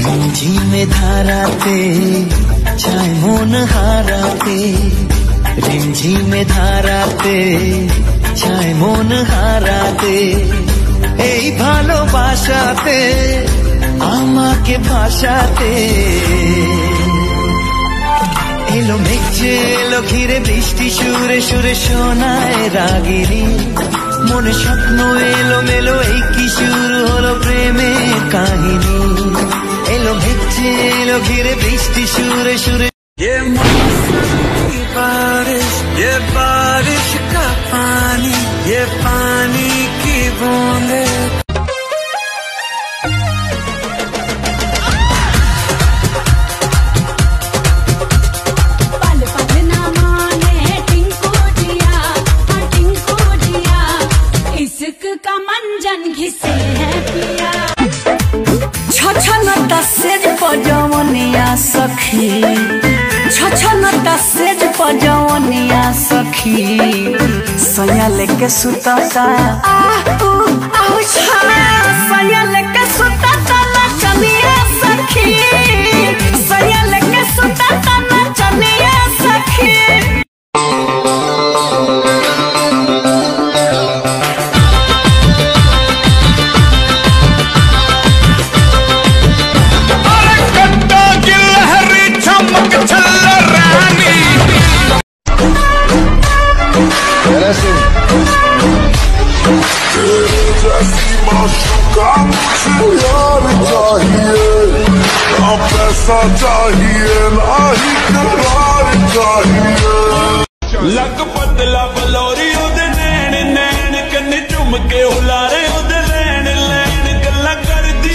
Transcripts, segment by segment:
ঝিমে ধারাতে চায় মন হারাতে, ঝিমে ধারাতে চায় মন হারাতে, এই ভালোবাসাতে আমাকে ভাসাতে। এলো মেঘে এলো ঘিরে বৃষ্টি সুরে সুরে শোনায় রাগিনী, মনে স্বপ্ন এলো মেলো এই কি শুরু হলো প্রেমের কাহিনী। এলো মেঘে এলো ঘিরে বৃষ্টি সুরে সুরে, ये बारिश का पानी, ये पानी की बूंदे। पल पल ना माने टिंकू दिया, टिंकू दिया, इश्क का मंजन घिसे है पिया। छछनता सेज पजवनिया सखी, छछनता सेज पजवनिया सखी, सैया लेके सुतता सैया लेके सुतता नचनिया सखी, सैया लेके सुतता नचनिया सखी। पैसा चाहिए ना ही करार चाहिए। लग बदला बलौरी ओदे नैन नैन कन्ने झुम के हुलारे ओदे लैन लैन गल्ला कर दी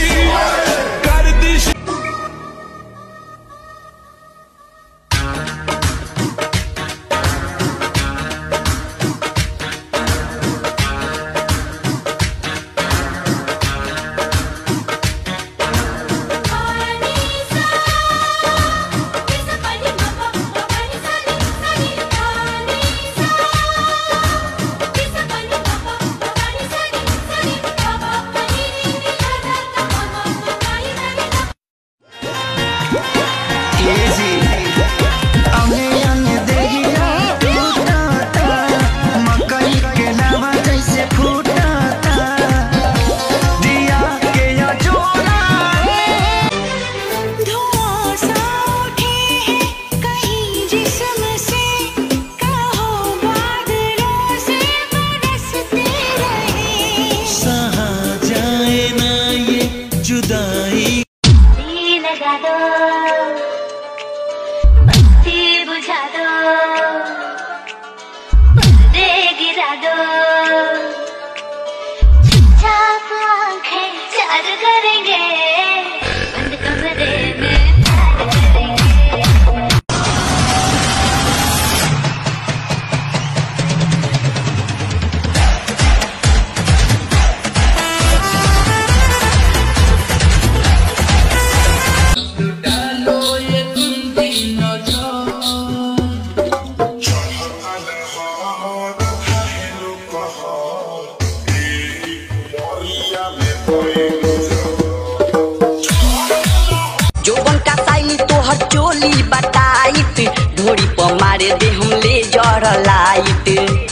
लगा दो, बत्ती बुझा दो, पर्दे गिरा दो, चुपचाप आंखें चार करेंगे, बंद कमरे में प्यार करेंगे। जोबन का साइली तोहर चोली बताइत, ढोरी पर मारे दे हम ले जर लाइट।